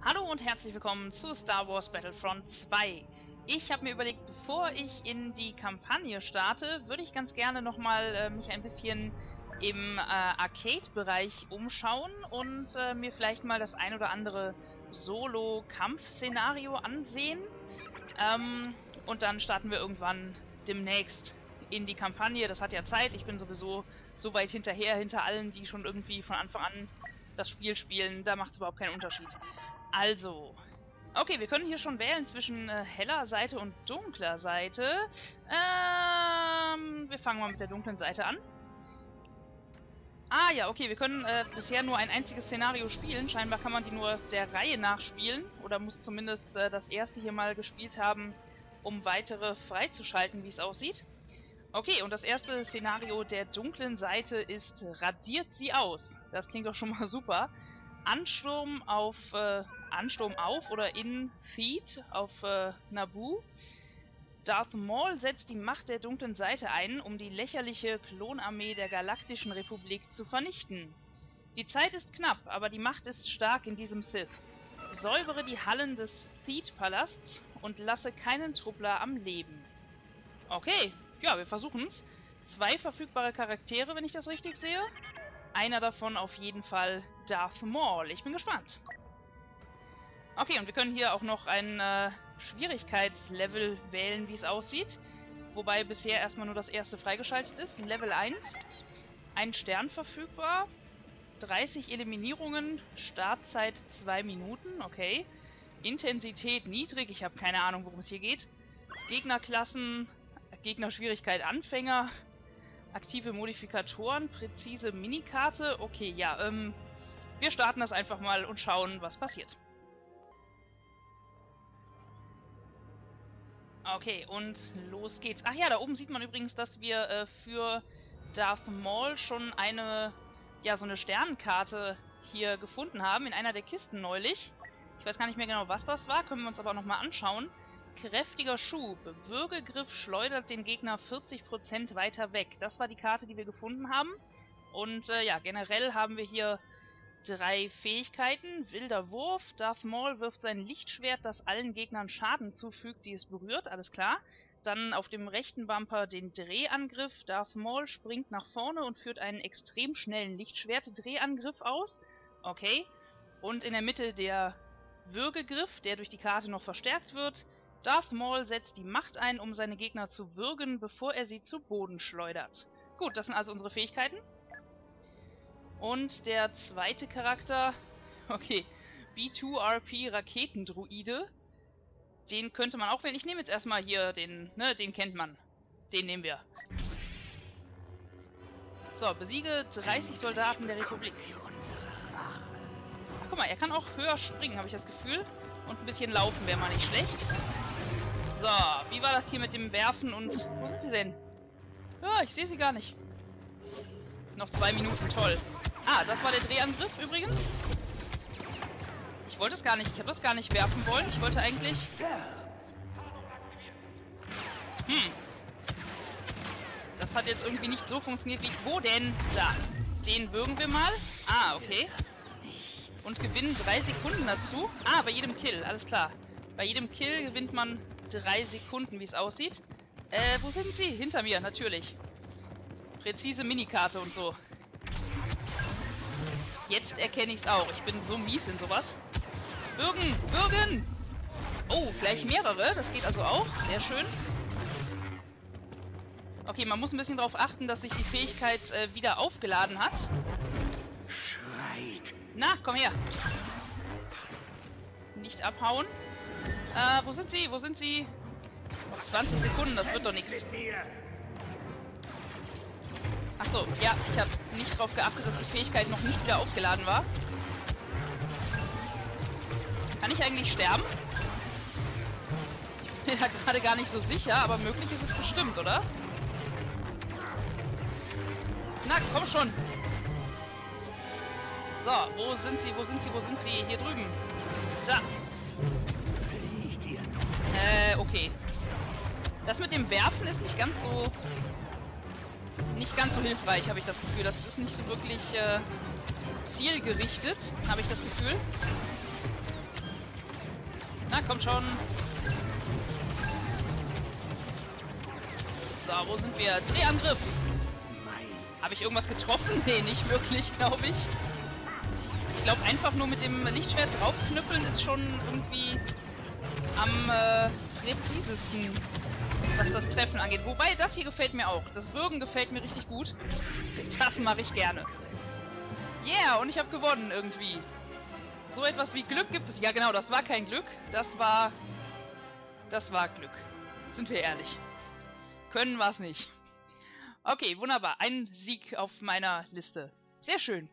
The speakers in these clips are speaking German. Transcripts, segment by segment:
Hallo und herzlich willkommen zu Star Wars Battlefront 2. Ich habe mir überlegt, bevor ich in die Kampagne starte, würde ich ganz gerne nochmal mich ein bisschen im Arcade-Bereich umschauen und mir vielleicht mal das ein oder andere Solo-Kampf-Szenario ansehen. Und dann starten wir irgendwann demnächst in die Kampagne. Das hat ja Zeit. Ich bin sowieso so weit hinterher, hinter allen, die schon irgendwie von Anfang an das Spiel spielen. Da macht es überhaupt keinen Unterschied. Also, okay, wir können hier schon wählen zwischen heller Seite und dunkler Seite. Wir fangen mal mit der dunklen Seite an. Ah ja, okay, wir können bisher nur ein einziges Szenario spielen. Scheinbar kann man die nur der Reihe nach spielen. Oder muss zumindest das erste hier mal gespielt haben, um weitere freizuschalten, wie es aussieht. Okay, und das erste Szenario der dunklen Seite ist Radiert sie aus. Das klingt doch schon mal super. Ansturm auf oder in Theed auf Naboo. Darth Maul setzt die Macht der dunklen Seite ein, um die lächerliche Klonarmee der Galaktischen Republik zu vernichten. Die Zeit ist knapp, aber die Macht ist stark in diesem Sith. Säubere die Hallen des Theed-Palasts und lasse keinen Truppler am Leben. Okay, ja, wir versuchen's. 2 verfügbare Charaktere, wenn ich das richtig sehe. Einer davon auf jeden Fall Darth Maul. Ich bin gespannt. Okay, und wir können hier auch noch ein Schwierigkeitslevel wählen, wie es aussieht. Wobei bisher erstmal nur das erste freigeschaltet ist. Level 1. Ein Stern verfügbar. 30 Eliminierungen. Startzeit 2 Minuten. Okay. Intensität niedrig. Ich habe keine Ahnung, worum es hier geht. Gegnerklassen. Gegnerschwierigkeit Anfänger. Aktive Modifikatoren. Präzise Minikarte. Okay, ja, wir starten das einfach mal und schauen, was passiert. Okay, und los geht's. Ach ja, da oben sieht man übrigens, dass wir für Darth Maul schon eine, ja, so eine Sternenkarte hier gefunden haben, in einer der Kisten neulich. Ich weiß gar nicht mehr genau, was das war, können wir uns aber nochmal anschauen. Kräftiger Schub. Würgegriff schleudert den Gegner 40% weiter weg. Das war die Karte, die wir gefunden haben. Und ja, generell haben wir hier 3 Fähigkeiten. Wilder Wurf. Darth Maul wirft sein Lichtschwert, das allen Gegnern Schaden zufügt, die es berührt. Alles klar. Dann auf dem rechten Bumper den Drehangriff. Darth Maul springt nach vorne und führt einen extrem schnellen Lichtschwert-Drehangriff aus. Okay. Und in der Mitte der Würgegriff, der durch die Karte noch verstärkt wird. Darth Maul setzt die Macht ein, um seine Gegner zu würgen, bevor er sie zu Boden schleudert. Gut, das sind also unsere Fähigkeiten. Und der zweite Charakter, okay, B2RP Raketendruide. Den könnte man auch wählen. Ich nehme jetzt erstmal hier den, ne, den kennt man. Den nehmen wir. So, besiege 30 Soldaten der Republik. Ach, guck mal, er kann auch höher springen, habe ich das Gefühl. Und ein bisschen laufen wäre mal nicht schlecht. So, wie war das hier mit dem Werfen und... Wo sind sie denn? Ja, ich sehe sie gar nicht. Noch 2 Minuten, toll. Ah, das war der Drehangriff übrigens. Ich wollte es gar nicht, ich habe das gar nicht werfen wollen. Ich wollte eigentlich... Das hat jetzt irgendwie nicht so funktioniert wie... Wo denn? Da. Den würgen wir mal. Ah, okay. Und gewinnen 3 Sekunden dazu. Ah, bei jedem Kill, alles klar. Bei jedem Kill gewinnt man 3 Sekunden, wie es aussieht. Wo sind sie? Hinter mir, natürlich. Präzise Minikarte und so. Jetzt erkenne ich es auch. Ich bin so mies in sowas. Würgen! Würgen! Oh, gleich mehrere. Das geht also auch. Sehr schön. Okay, man muss ein bisschen darauf achten, dass sich die Fähigkeit wieder aufgeladen hat. Na, komm her. Nicht abhauen. Wo sind sie? Wo sind sie? Noch 20 Sekunden, das wird doch nichts. Achso, ja, ich habe nicht darauf geachtet, dass die Fähigkeit noch nicht wieder aufgeladen war. Kann ich eigentlich sterben? Ich bin da gerade gar nicht so sicher, aber möglich ist es bestimmt, oder? Na, komm schon. So, wo sind sie, wo sind sie, wo sind sie? Hier drüben. Da. Okay. Das mit dem Werfen ist nicht ganz so hilfreich, habe ich das Gefühl. Das ist nicht so wirklich zielgerichtet, habe ich das Gefühl. Na, kommt schon. So, wo sind wir? Drehangriff. Habe ich irgendwas getroffen? Nee, nicht wirklich, glaube ich. Ich glaube, einfach nur mit dem Lichtschwert draufknüppeln ist schon irgendwie am präzisesten, was das Treffen angeht. Wobei, das hier gefällt mir auch. Das Würgen gefällt mir richtig gut. Das mache ich gerne. Yeah, und ich habe gewonnen irgendwie. So etwas wie Glück gibt es. Ja genau, das war kein Glück. Das war Glück. Sind wir ehrlich. Können wir es nicht. Okay, wunderbar. Ein Sieg auf meiner Liste. Sehr schön.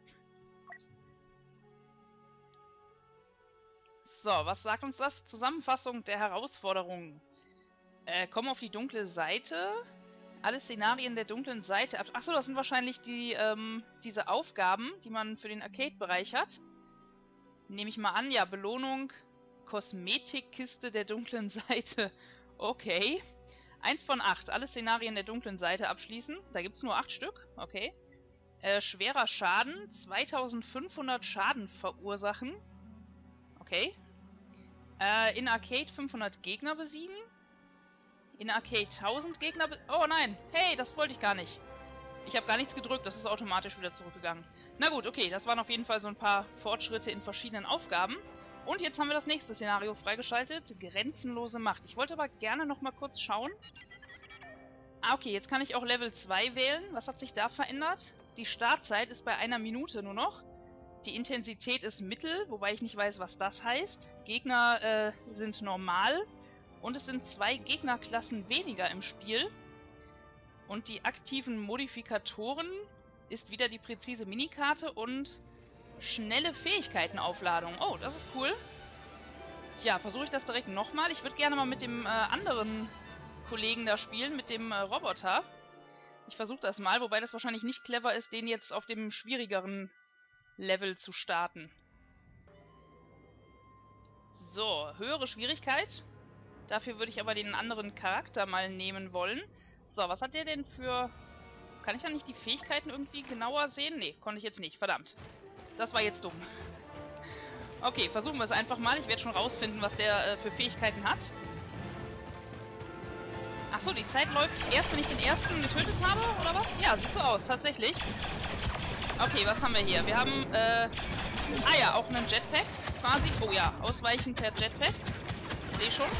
So, was sagt uns das? Zusammenfassung der Herausforderungen. Komm auf die dunkle Seite. Alle Szenarien der dunklen Seite. Achso, das sind wahrscheinlich die, diese Aufgaben, die man für den Arcade-Bereich hat. Nehme ich mal an. Ja, Belohnung. Kosmetikkiste der dunklen Seite. Okay. 1 von 8. Alle Szenarien der dunklen Seite abschließen. Da gibt es nur 8 Stück. Okay. Schwerer Schaden. 2500 Schaden verursachen. Okay. In Arcade 500 Gegner besiegen. In Arcade 1000 Gegner Oh nein! Hey, das wollte ich gar nicht. Ich habe gar nichts gedrückt, das ist automatisch wieder zurückgegangen. Na gut, okay, das waren auf jeden Fall so ein paar Fortschritte in verschiedenen Aufgaben. Und jetzt haben wir das nächste Szenario freigeschaltet. Grenzenlose Macht. Ich wollte aber gerne noch mal kurz schauen. Ah, okay, jetzt kann ich auch Level 2 wählen. Was hat sich da verändert? Die Startzeit ist bei 1 Minute nur noch. Die Intensität ist mittel, wobei ich nicht weiß, was das heißt. Gegner sind normal. Und es sind 2 Gegnerklassen weniger im Spiel. Und die aktiven Modifikatoren ist wieder die präzise Minikarte und schnelle Fähigkeitenaufladung. Oh, das ist cool. Ja, versuche ich das direkt nochmal. Ich würde gerne mal mit dem anderen Kollegen da spielen, mit dem Roboter. Ich versuche das mal, wobei das wahrscheinlich nicht clever ist, den jetzt auf dem schwierigeren Level zu starten. So, höhere Schwierigkeit. Dafür würde ich aber den anderen Charakter mal nehmen wollen. So, was hat der denn für... Kann ich ja nicht die Fähigkeiten irgendwie genauer sehen? Nee, konnte ich jetzt nicht. Verdammt. Das war jetzt dumm. Okay, versuchen wir es einfach mal. Ich werde schon rausfinden, was der für Fähigkeiten hat. Achso, die Zeit läuft erst, wenn ich den ersten getötet habe, oder was? Ja, sieht so aus, tatsächlich. Okay, was haben wir hier? Wir haben, ah ja, auch einen Jetpack quasi. Oh ja, ausweichen per Jetpack. Ich sehe schon.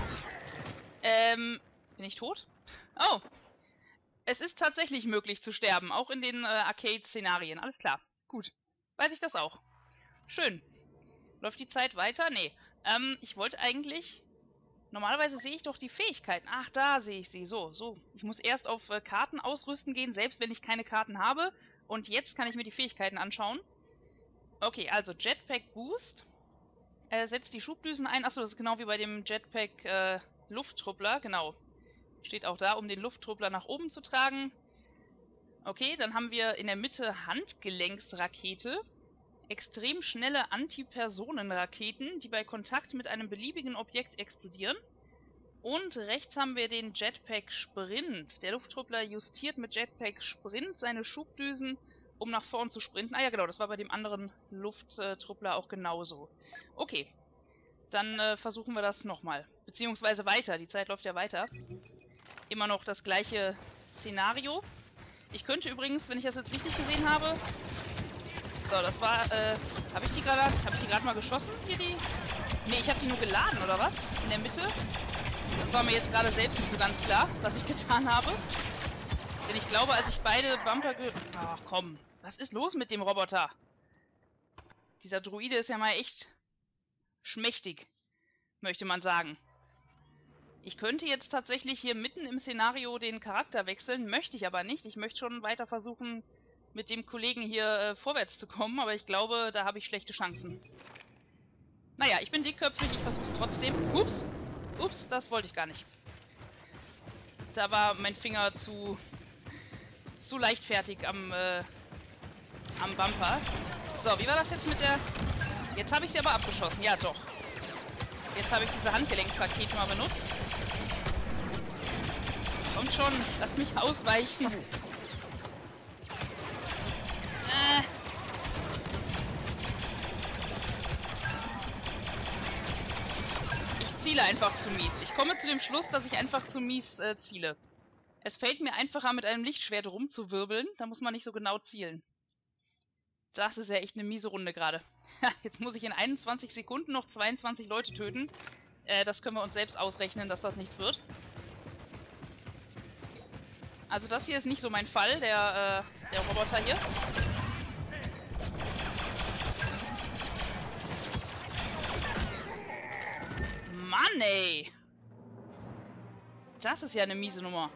Bin ich tot? Oh. Es ist tatsächlich möglich zu sterben, auch in den Arcade-Szenarien. Alles klar. Gut. Weiß ich das auch. Schön. Läuft die Zeit weiter? Nee. Ich wollte eigentlich... Normalerweise sehe ich doch die Fähigkeiten. Ach, da sehe ich sie. So, so. Ich muss erst auf Karten ausrüsten gehen, selbst wenn ich keine Karten habe. Und jetzt kann ich mir die Fähigkeiten anschauen. Okay, also Jetpack Boost. Setzt die Schubdüsen ein. Achso, das ist genau wie bei dem Jetpack Lufttruppler. Genau. Steht auch da, um den Lufttruppler nach oben zu tragen. Okay, dann haben wir in der Mitte Handgelenksrakete. Extrem schnelle Antipersonenraketen, die bei Kontakt mit einem beliebigen Objekt explodieren. Und rechts haben wir den Jetpack Sprint. Der Lufttruppler justiert mit Jetpack Sprint seine Schubdüsen, um nach vorn zu sprinten. Ah ja genau, das war bei dem anderen Lufttruppler auch genauso. Okay, dann versuchen wir das nochmal. Beziehungsweise weiter, die Zeit läuft ja weiter. Immer noch das gleiche Szenario. Ich könnte übrigens, wenn ich das jetzt richtig gesehen habe... So, das war, habe ich die gerade mal geschossen, hier die? Ne, ich habe die nur geladen, oder was? In der Mitte? Das war mir jetzt gerade selbst nicht so ganz klar, was ich getan habe. Denn ich glaube, als ich beide Bumper Ach komm, was ist los mit dem Roboter? Dieser Druide ist ja mal echt schmächtig, möchte man sagen. Ich könnte jetzt tatsächlich hier mitten im Szenario den Charakter wechseln, möchte ich aber nicht. Ich möchte schon weiter versuchen... mit dem Kollegen hier vorwärts zu kommen, aber ich glaube, da habe ich schlechte Chancen. Naja, ich bin dickköpfig, ich versuche es trotzdem. Ups, ups, das wollte ich gar nicht. Da war mein Finger zu leichtfertig am Bumper. So, wie war das jetzt mit der... Jetzt habe ich sie aber abgeschossen, ja doch. Jetzt habe ich diese Handgelenksrakete mal benutzt. Kommt schon, lasst mich ausweichen. Ich ziele einfach zu mies. Ich komme zu dem Schluss, dass ich einfach zu mies ziele. Es fällt mir einfacher, mit einem Lichtschwert rumzuwirbeln. Da muss man nicht so genau zielen. Das ist ja echt eine miese Runde gerade. Jetzt muss ich in 21 Sekunden noch 22 Leute töten. Das können wir uns selbst ausrechnen, dass das nichts wird. Also das hier ist nicht so mein Fall, der Roboter hier. Mann, ey! Das ist ja eine miese Nummer.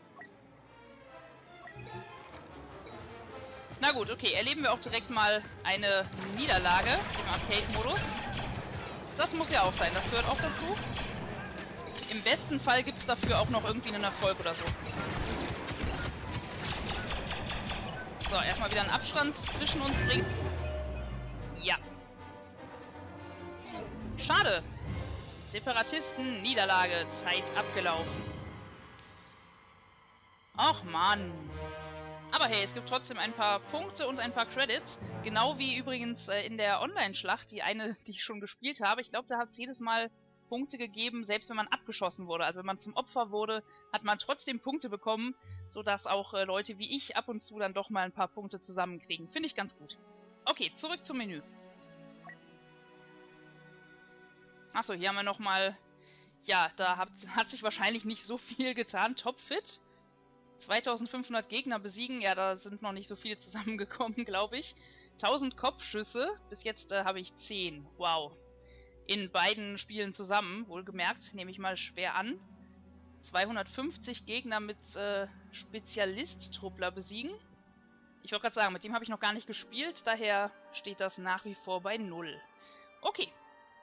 Na gut, okay, erleben wir auch direkt mal eine Niederlage im Arcade-Modus. Das muss ja auch sein, das gehört auch dazu. Im besten Fall gibt es dafür auch noch irgendwie einen Erfolg oder so. So, erstmal wieder einen Abstand zwischen uns bringen. Ja. Schade. Separatisten, Niederlage, Zeit abgelaufen. Ach Mann. Aber hey, es gibt trotzdem ein paar Punkte und ein paar Credits. Genau wie übrigens in der Online-Schlacht, die eine, die ich schon gespielt habe. Ich glaube, da hat es jedes Mal Punkte gegeben, selbst wenn man abgeschossen wurde. Also wenn man zum Opfer wurde, hat man trotzdem Punkte bekommen, sodass auch Leute wie ich ab und zu dann doch mal ein paar Punkte zusammenkriegen. Finde ich ganz gut. Okay, zurück zum Menü. Achso, hier haben wir nochmal... Ja, da hat sich wahrscheinlich nicht so viel getan. Topfit. 2500 Gegner besiegen. Ja, da sind noch nicht so viele zusammengekommen, glaube ich. 1000 Kopfschüsse. Bis jetzt habe ich 10. Wow. In beiden Spielen zusammen. Wohlgemerkt, nehme ich mal schwer an. 250 Gegner mit Spezialist-Truppler besiegen. Ich wollte gerade sagen, mit dem habe ich noch gar nicht gespielt. Daher steht das nach wie vor bei 0. Okay.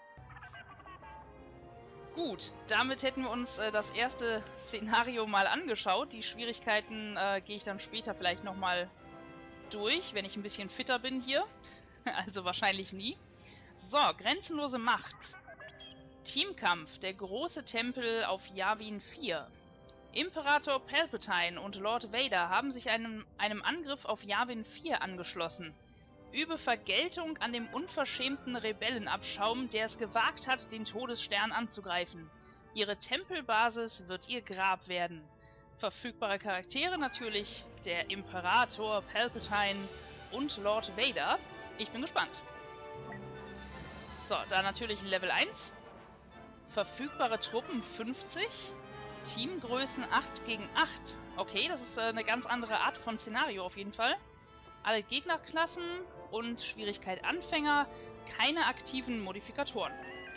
Gut, damit hätten wir uns das erste Szenario mal angeschaut. Die Schwierigkeiten gehe ich dann später vielleicht nochmal durch, wenn ich ein bisschen fitter bin hier. Also wahrscheinlich nie. So, grenzenlose Macht. Teamkampf, der große Tempel auf Yavin 4. Imperator Palpatine und Lord Vader haben sich einem Angriff auf Yavin 4 angeschlossen. Übe Vergeltung an dem unverschämten Rebellenabschaum, der es gewagt hat, den Todesstern anzugreifen. Ihre Tempelbasis wird ihr Grab werden. Verfügbare Charaktere natürlich der Imperator Palpatine und Lord Vader. Ich bin gespannt. So, da natürlich Level 1. Verfügbare Truppen 50. Teamgrößen 8 gegen 8. Okay, das ist eine ganz andere Art von Szenario auf jeden Fall. Alle Gegnerklassen und Schwierigkeit Anfänger, keine aktiven Modifikatoren.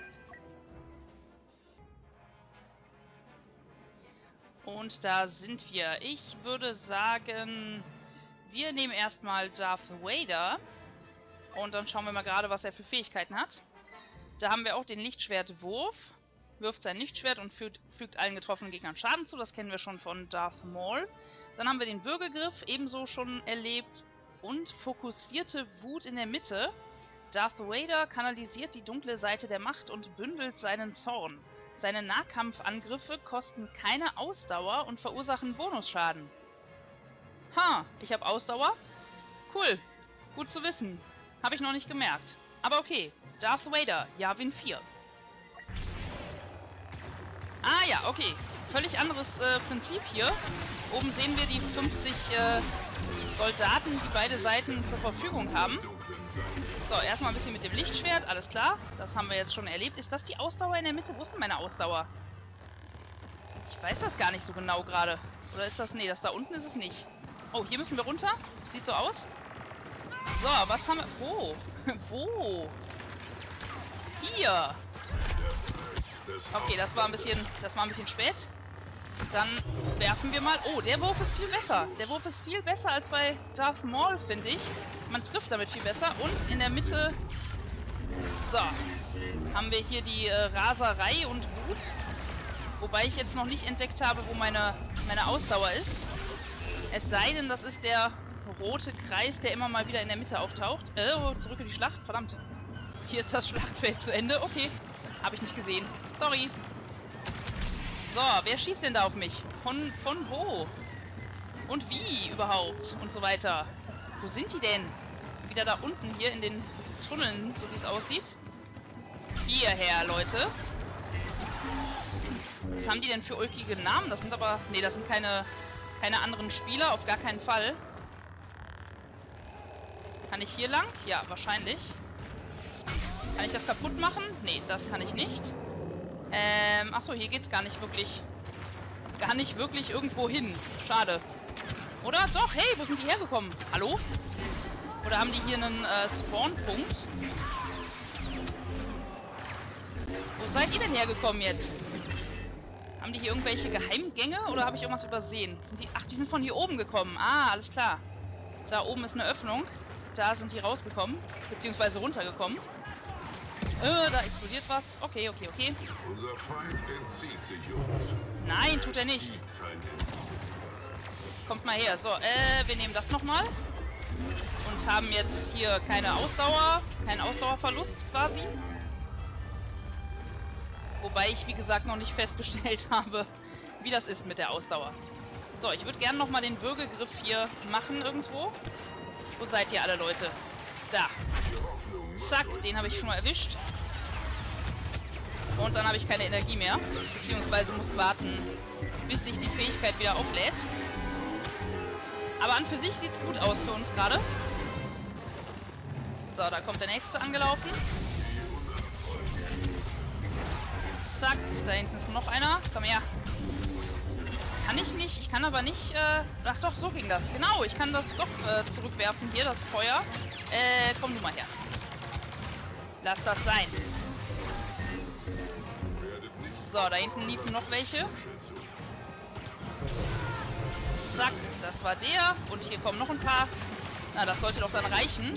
Und da sind wir. Ich würde sagen, wir nehmen erstmal Darth Vader. Und dann schauen wir mal gerade, was er für Fähigkeiten hat. Da haben wir auch den Lichtschwertwurf. Wirft sein Lichtschwert und fügt allen getroffenen Gegnern Schaden zu. Das kennen wir schon von Darth Maul. Dann haben wir den Würgegriff, ebenso schon erlebt. Und fokussierte Wut in der Mitte. Darth Vader kanalisiert die dunkle Seite der Macht und bündelt seinen Zorn. Seine Nahkampfangriffe kosten keine Ausdauer und verursachen Bonusschaden. Ha, ich habe Ausdauer? Cool, gut zu wissen. Habe ich noch nicht gemerkt. Aber okay, Darth Vader, Yavin 4. Ah ja, okay. Völlig anderes Prinzip hier. Oben sehen wir die 50 Soldaten, die beide Seiten zur Verfügung haben. So, erstmal ein bisschen mit dem Lichtschwert, alles klar. Das haben wir jetzt schon erlebt. Ist das die Ausdauer in der Mitte? Wo ist denn meine Ausdauer? Ich weiß das gar nicht so genau gerade. Oder ist das... Nee, das da unten ist es nicht. Oh, hier müssen wir runter. Sieht so aus. So, was haben wir... Wo? Wo? Hier. Okay, das war ein bisschen spät. Dann werfen wir mal... Oh, der Wurf ist viel besser. Der Wurf ist viel besser als bei Darth Maul, finde ich. Man trifft damit viel besser. Und in der Mitte... So. Haben wir hier die Raserei und Wut. Wobei ich jetzt noch nicht entdeckt habe, wo meine Ausdauer ist. Es sei denn, das ist der rote Kreis, der immer mal wieder in der Mitte auftaucht. Oh, zurück in die Schlacht. Verdammt. Hier ist das Schlachtfeld zu Ende. Okay. Habe ich nicht gesehen. Sorry. So, wer schießt denn da auf mich? Von wo? Und wie überhaupt? Und so weiter. Wo sind die denn? Wieder da unten hier in den Tunneln, so wie es aussieht. Hierher, Leute. Was haben die denn für ulkige Namen? Das sind aber... Nee, das sind keine anderen Spieler, auf gar keinen Fall. Kann ich hier lang? Ja, wahrscheinlich. Kann ich das kaputt machen? Nee, das kann ich nicht. Achso, hier geht's gar nicht wirklich irgendwo hin. Schade. Oder? Doch, hey, wo sind die hergekommen? Hallo? Oder haben die hier einen Spawnpunkt? Wo seid ihr denn hergekommen jetzt? Haben die hier irgendwelche Geheimgänge oder habe ich irgendwas übersehen? Ach, die sind von hier oben gekommen. Ah, alles klar. Da oben ist eine Öffnung. Da sind die rausgekommen. Beziehungsweise runtergekommen. Da explodiert was. Okay. Unser Feind entzieht sich uns. Nein, tut er nicht. Kommt mal her. So, wir nehmen das nochmal. Und haben jetzt hier keinen Ausdauerverlust quasi. Wobei ich, wie gesagt, noch nicht festgestellt habe, wie das ist mit der Ausdauer. So, ich würde gerne nochmal den Würgegriff hier machen irgendwo. Wo seid ihr alle, Leute? Da. Zack, den habe ich schon mal erwischt. Und dann habe ich keine Energie mehr. Beziehungsweise muss warten, bis sich die Fähigkeit wieder auflädt. Aber an für sich sieht es gut aus für uns gerade. So, da kommt der nächste angelaufen. Zack, da hinten ist noch einer. Komm her. Kann ich nicht. Ich kann aber nicht... Ach doch, so ging das. Genau, ich kann das doch zurückwerfen hier, das Feuer. Komm du mal her. Lass das sein. So, da hinten liefen noch welche. Zack, das war der. Und hier kommen noch ein paar. Na, das sollte doch dann reichen.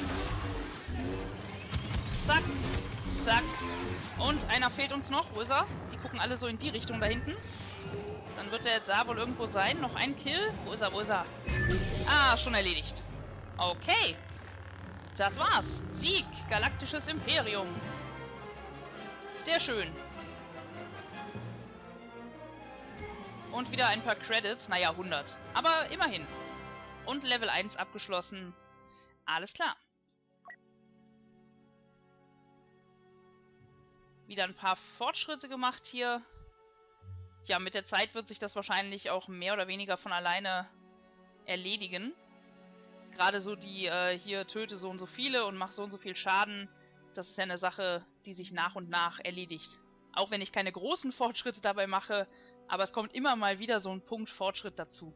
Zack, zack. Und einer fehlt uns noch. Wo ist er? Die gucken alle so in die Richtung da hinten. Dann wird er da wohl irgendwo sein. Noch ein Kill. Wo ist er? Wo ist er? Ah, schon erledigt. Okay. Das war's. Sieg. Galaktisches Imperium. Sehr schön. Und wieder ein paar Credits. Naja, 100. Aber immerhin. Und Level 1 abgeschlossen. Alles klar. Wieder ein paar Fortschritte gemacht hier. Ja, mit der Zeit wird sich das wahrscheinlich auch mehr oder weniger von alleine erledigen. Gerade so die hier töte so und so viele und mach so und so viel Schaden. Das ist ja eine Sache, die sich nach und nach erledigt. Auch wenn ich keine großen Fortschritte dabei mache, aber es kommt immer mal wieder so ein Punkt Fortschritt dazu.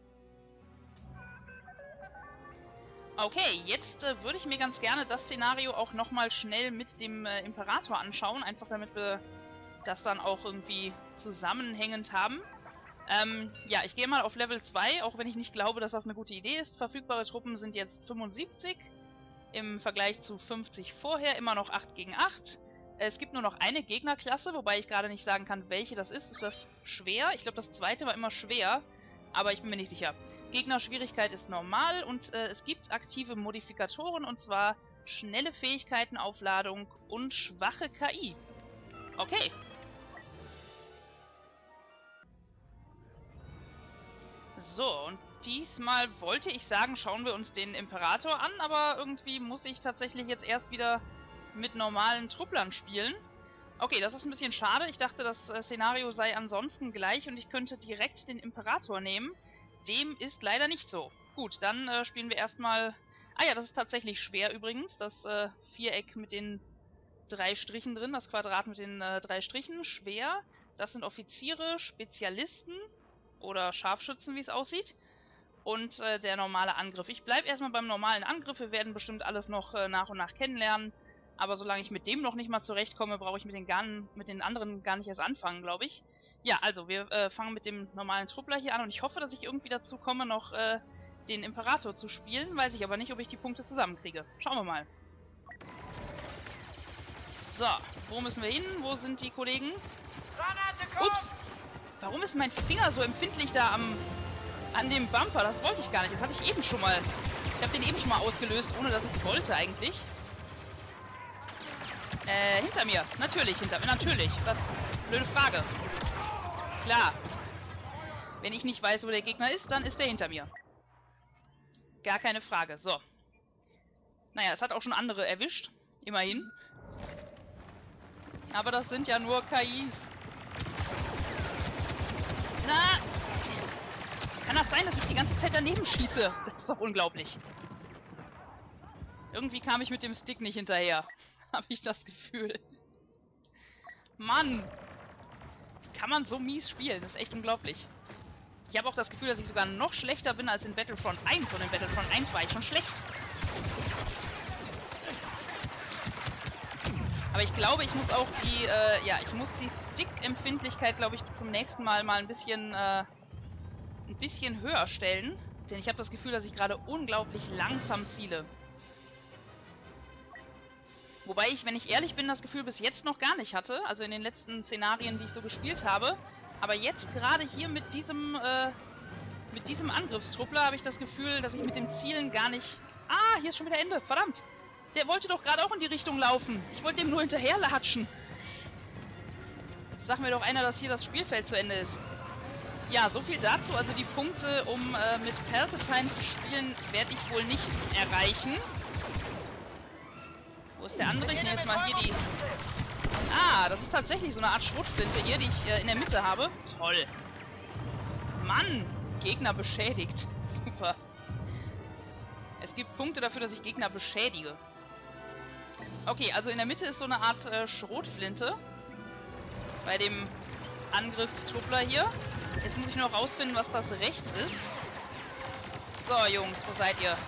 Okay, jetzt würde ich mir ganz gerne das Szenario auch nochmal schnell mit dem Imperator anschauen. Einfach damit wir das dann auch irgendwie zusammenhängend haben. Ja, ich gehe mal auf Level 2, auch wenn ich nicht glaube, dass das eine gute Idee ist. Verfügbare Truppen sind jetzt 75 im Vergleich zu 50 vorher, immer noch 8 gegen 8. Es gibt nur noch eine Gegnerklasse, wobei ich gerade nicht sagen kann, welche das ist. Ist das schwer? Ich glaube, das zweite war immer schwer, aber ich bin mir nicht sicher. Gegnerschwierigkeit ist normal und es gibt aktive Modifikatoren, und zwar schnelle Fähigkeitenaufladung und schwache KI. Okay. So, und diesmal wollte ich sagen, schauen wir uns den Imperator an, aber irgendwie muss ich tatsächlich jetzt erst wieder mit normalen Trupplern spielen. Okay, das ist ein bisschen schade. Ich dachte, das Szenario sei ansonsten gleich und ich könnte direkt den Imperator nehmen. Dem ist leider nicht so. Gut, dann spielen wir erstmal... Ah ja, das ist tatsächlich schwer übrigens. Das Viereck mit den 3 Strichen drin, das Quadrat mit den 3 Strichen. Schwer. Das sind Offiziere, Spezialisten oder Scharfschützen, wie es aussieht. Und der normale Angriff. Ich bleibe erstmal beim normalen Angriff. Wir werden bestimmt alles noch nach und nach kennenlernen. Aber solange ich mit dem noch nicht mal zurechtkomme, brauche ich mit den anderen gar nicht erst anfangen, glaube ich. Ja, also wir fangen mit dem normalen Truppler hier an und ich hoffe, dass ich irgendwie dazu komme, noch den Imperator zu spielen. Weiß ich aber nicht, ob ich die Punkte zusammenkriege. Schauen wir mal. So, wo müssen wir hin? Wo sind die Kollegen? Ups! Warum ist mein Finger so empfindlich da an dem Bumper? Das wollte ich gar nicht. Das hatte ich eben schon mal. Ich habe den eben schon mal ausgelöst, ohne dass ich es wollte eigentlich. Hinter mir. Natürlich, hinter mir. Natürlich. Was? Blöde Frage. Klar. Wenn ich nicht weiß, wo der Gegner ist, dann ist der hinter mir. Gar keine Frage. So. Naja, es hat auch schon andere erwischt. Immerhin. Aber das sind ja nur KIs. Na! Kann das sein, dass ich die ganze Zeit daneben schieße? Das ist doch unglaublich. Irgendwie kam ich mit dem Stick nicht hinterher. Habe ich das Gefühl. Mann! Wie kann man so mies spielen? Das ist echt unglaublich. Ich habe auch das Gefühl, dass ich sogar noch schlechter bin als in Battlefront 1. Und in Battlefront 1 war ich schon schlecht. Aber ich glaube, ich muss auch die, ich muss die Stick-Empfindlichkeit, glaube ich, zum nächsten Mal ein bisschen höher stellen. Denn ich habe das Gefühl, dass ich gerade unglaublich langsam ziele. Wobei ich, wenn ich ehrlich bin, das Gefühl bis jetzt noch gar nicht hatte. Also in den letzten Szenarien, die ich so gespielt habe. Aber jetzt gerade hier mit diesem Angriffstruppler habe ich das Gefühl, dass ich mit dem Zielen gar nicht... Ah, hier ist schon wieder Ende. Verdammt! Der wollte doch gerade auch in die Richtung laufen. Ich wollte dem nur hinterherlatschen. Sag mir doch einer, dass hier das Spielfeld zu Ende ist. Ja, so viel dazu. Also die Punkte, um mit Palpatine zu spielen, werde ich wohl nicht erreichen. Wo ist der andere? Ich nehme jetzt mal hier die... Ah, das ist tatsächlich so eine Art Schrotflinte hier, die ich in der Mitte habe. Toll. Mann, Gegner beschädigt. Super. Es gibt Punkte dafür, dass ich Gegner beschädige. Okay, also in der Mitte ist so eine Art Schrotflinte. Bei dem Angriffstruppler hier. Jetzt muss ich nur noch rausfinden, was das rechts ist. So, Jungs, wo seid ihr?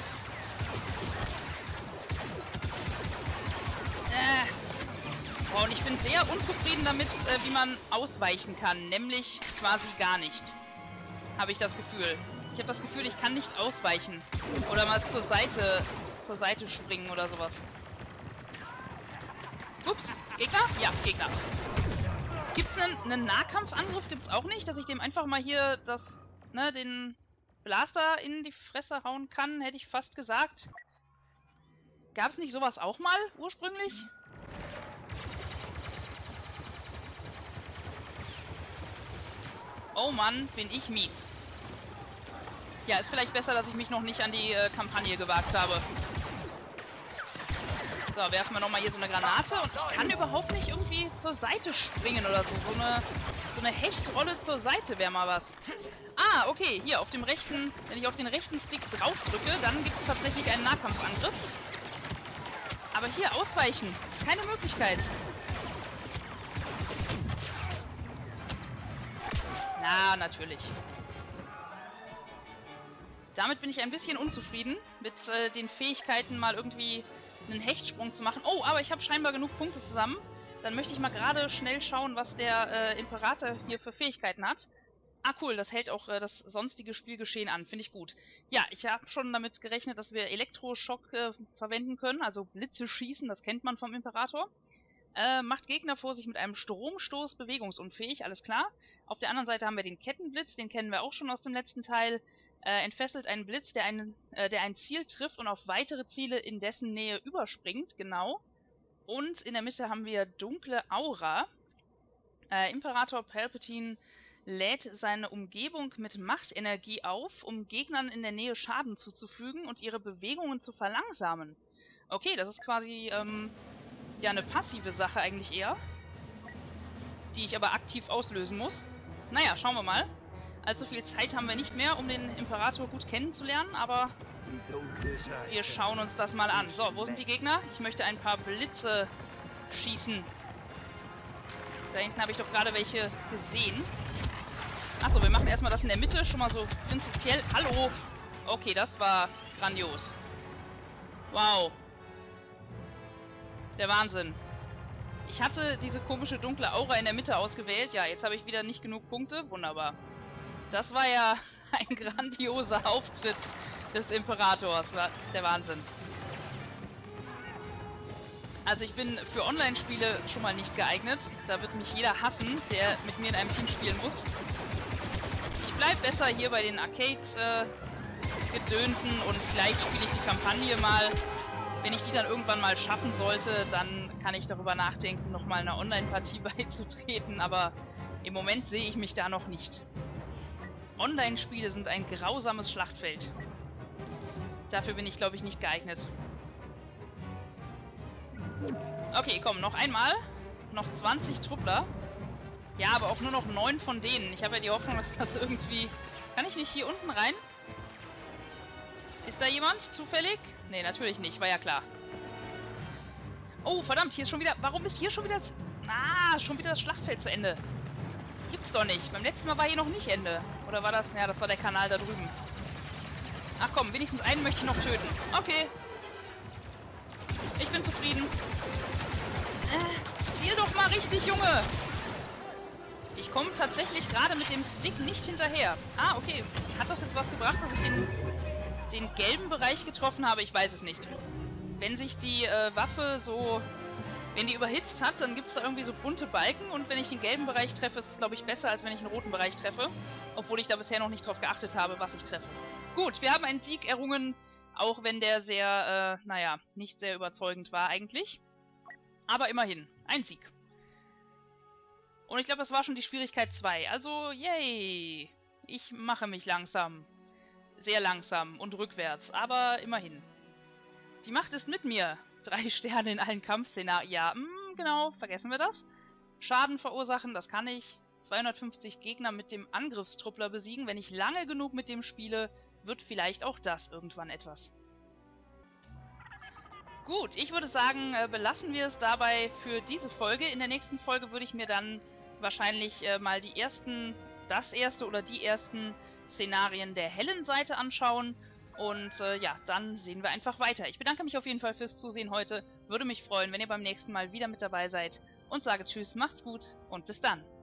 Oh, und ich bin sehr unzufrieden damit, wie man ausweichen kann. Nämlich quasi gar nicht. Habe ich das Gefühl. Ich habe das Gefühl, ich kann nicht ausweichen. Oder mal zur Seite springen oder sowas. Ups, Gegner? Ja, Gegner. Gibt's einen Nahkampfangriff? Gibt's auch nicht, dass ich dem einfach mal hier den Blaster in die Fresse hauen kann, hätte ich fast gesagt. Gab's nicht sowas auch mal ursprünglich? Oh Mann, bin ich mies. Ja, ist vielleicht besser, dass ich mich noch nicht an die Kampagne gewagt habe. So, werfen wir nochmal hier so eine Granate. Und ich kann überhaupt nicht irgendwie zur Seite springen oder so. So eine Hechtrolle zur Seite wäre mal was. Ah, okay, hier auf dem rechten, wenn ich auf den rechten Stick drauf drücke, dann gibt es tatsächlich einen Nahkampfangriff. Aber hier ausweichen, keine Möglichkeit. Na, natürlich. Damit bin ich ein bisschen unzufrieden, mit den Fähigkeiten mal irgendwie einen Hechtsprung zu machen. Oh, aber ich habe scheinbar genug Punkte zusammen. Dann möchte ich mal gerade schnell schauen, was der Imperator hier für Fähigkeiten hat. Ah, cool, das hält auch das sonstige Spielgeschehen an. Finde ich gut. Ja, ich habe schon damit gerechnet, dass wir Elektroschock verwenden können, also Blitze schießen, das kennt man vom Imperator. Macht Gegner vor sich mit einem Stromstoß bewegungsunfähig, alles klar. Auf der anderen Seite haben wir den Kettenblitz, den kennen wir auch schon aus dem letzten Teil. Entfesselt einen Blitz, der ein Ziel trifft und auf weitere Ziele in dessen Nähe überspringt, genau. Und in der Mitte haben wir dunkle Aura. Imperator Palpatine lädt seine Umgebung mit Machtenergie auf, um Gegnern in der Nähe Schaden zuzufügen und ihre Bewegungen zu verlangsamen. Okay, das ist quasi ja eine passive Sache eigentlich eher, die ich aber aktiv auslösen muss. Naja, schauen wir mal. Allzu viel Zeit haben wir nicht mehr, um den Imperator gut kennenzulernen, aber wir schauen uns das mal an. So, wo sind die Gegner? Ich möchte ein paar Blitze schießen. Da hinten habe ich doch gerade welche gesehen. Achso, wir machen erstmal das in der Mitte, schon mal so prinzipiell. Hallo! Okay, das war grandios. Wow. Der Wahnsinn. Ich hatte diese komische dunkle Aura in der Mitte ausgewählt. Ja, jetzt habe ich wieder nicht genug Punkte. Wunderbar. Das war ja ein grandioser Auftritt des Imperators. War der Wahnsinn. Also ich bin für Online-Spiele schon mal nicht geeignet. Da wird mich jeder hassen, der mit mir in einem Team spielen muss. Ich bleibe besser hier bei den Arcade-Gedönsen und vielleicht spiele ich die Kampagne mal. Wenn ich die dann irgendwann mal schaffen sollte, dann kann ich darüber nachdenken, nochmal einer Online-Partie beizutreten. Aber im Moment sehe ich mich da noch nicht. Online-Spiele sind ein grausames Schlachtfeld. Dafür bin ich, glaube ich, nicht geeignet. Okay, komm, noch einmal. Noch 20 Truppler. Ja, aber auch nur noch 9 von denen. Ich habe ja die Hoffnung, dass das irgendwie... Kann ich nicht hier unten rein? Ist da jemand zufällig? Nee, natürlich nicht. War ja klar. Oh, verdammt, hier ist schon wieder... Warum ist hier schon wieder... schon wieder das Schlachtfeld zu Ende. Gibt's doch nicht. Beim letzten Mal war hier noch nicht Ende. Oder war das... Ja, das war der Kanal da drüben. Ach komm, wenigstens einen möchte ich noch töten. Okay. Ich bin zufrieden. Ziel doch mal richtig, Junge. Ich komme tatsächlich gerade mit dem Stick nicht hinterher. Ah, okay. Hat das jetzt was gebracht, dass ich den gelben Bereich getroffen habe? Ich weiß es nicht. Wenn sich die Waffe so... Wenn die überhitzt hat, dann gibt es da irgendwie so bunte Balken. Und wenn ich den gelben Bereich treffe, ist es, glaube ich, besser, als wenn ich einen roten Bereich treffe. Obwohl ich da bisher noch nicht drauf geachtet habe, was ich treffe. Gut, wir haben einen Sieg errungen. Auch wenn der sehr, naja, nicht sehr überzeugend war eigentlich. Aber immerhin, ein Sieg. Und ich glaube, das war schon die Schwierigkeit 2. Also, yay! Ich mache mich langsam. Sehr langsam und rückwärts, aber immerhin. Die Macht ist mit mir. 3 Sterne in allen Kampfszenarien. Ja, genau, vergessen wir das. Schaden verursachen, das kann ich. 250 Gegner mit dem Angriffstruppler besiegen. Wenn ich lange genug mit dem spiele, wird vielleicht auch das irgendwann etwas. Gut, ich würde sagen, belassen wir es dabei für diese Folge. In der nächsten Folge würde ich mir dann wahrscheinlich mal die ersten Szenarien der hellen Seite anschauen. Und ja, dann sehen wir einfach weiter. Ich bedanke mich auf jeden Fall fürs Zusehen heute. Würde mich freuen, wenn ihr beim nächsten Mal wieder mit dabei seid. Und sage Tschüss, macht's gut und bis dann.